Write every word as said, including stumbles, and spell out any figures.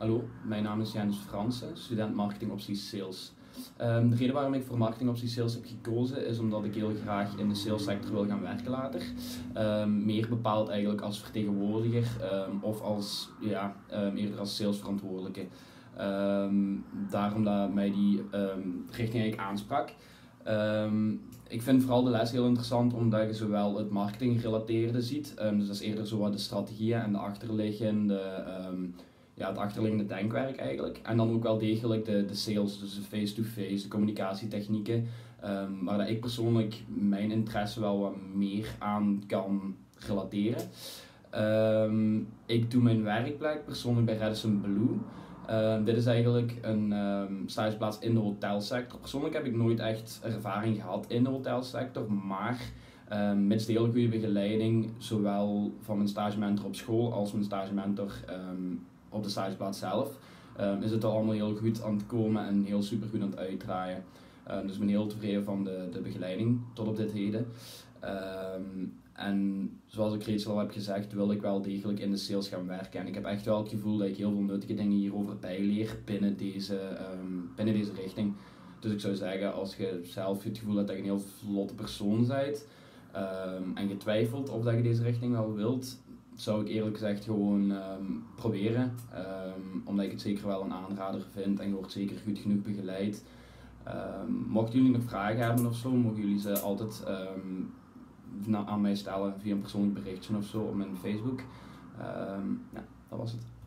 Hallo, mijn naam is Jens Fransen, student marketingopties sales. Um, de reden waarom ik voor marketingopties sales heb gekozen is omdat ik heel graag in de salessector wil gaan werken later. Um, meer bepaald eigenlijk als vertegenwoordiger um, of als, ja, um, eerder als salesverantwoordelijke. Um, daarom dat mij die um, richting eigenlijk aansprak. Um, ik vind vooral de les heel interessant omdat je zowel het marketinggerelateerde ziet, um, dus dat is eerder zo wat de strategieën en de achterliggende, um, ja, het achterliggende denkwerk eigenlijk. En dan ook wel degelijk de, de sales, dus de face-to-face, de communicatietechnieken, um, waar dat ik persoonlijk mijn interesse wel wat meer aan kan relateren. Um, ik doe mijn werkplek persoonlijk bij Radisson Blu. Uh, dit is eigenlijk een um, stageplaats in de hotelsector. Persoonlijk heb ik nooit echt ervaring gehad in de hotelsector, maar um, met de hele goede begeleiding, zowel van mijn stagementor op school als mijn stagementor um, op de stageplaats zelf, um, is het al allemaal heel goed aan het komen en heel super goed aan het uitdraaien. Um, dus ik ben heel tevreden van de, de begeleiding tot op dit heden. Um, en zoals ik reeds al heb gezegd, wil ik wel degelijk in de sales gaan werken. En ik heb echt wel het gevoel dat ik heel veel nuttige dingen hierover bijleer binnen deze, um, binnen deze richting. Dus ik zou zeggen, als je zelf het gevoel hebt dat je een heel vlotte persoon bent um, en je twijfelt of dat je deze richting wel wilt, zou ik eerlijk gezegd gewoon um, proberen. Um, omdat ik het zeker wel een aanrader vind en je wordt zeker goed genoeg begeleid. Um, mochten jullie nog vragen hebben of zo, mogen jullie ze altijd um, aan mij stellen via een persoonlijk berichtje of zo op mijn Facebook. Um, ja, dat was het.